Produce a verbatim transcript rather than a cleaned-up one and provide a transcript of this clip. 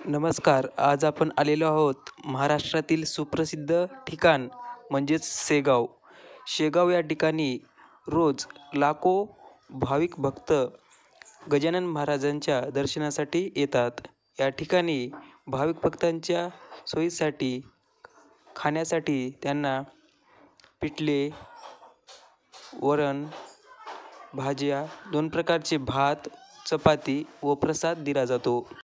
नमस्कार. आज आपण आलेलो आहोत महाराष्ट्रातील सुप्रसिद्ध ठिकाण म्हणजेच शेगाव. शेगाव या ठिकाणी रोज लाखो भाविक भक्त गजानन महाराजांच्या दर्शनासाठी येतात. या ठिकाणी भाविक भक्तांच्या सोयीसाठी खाण्यासाठी त्यांना पिठले, वरण, भाज्या, दोन प्रकारचे भात, चपाती व प्रसाद दिला जातो.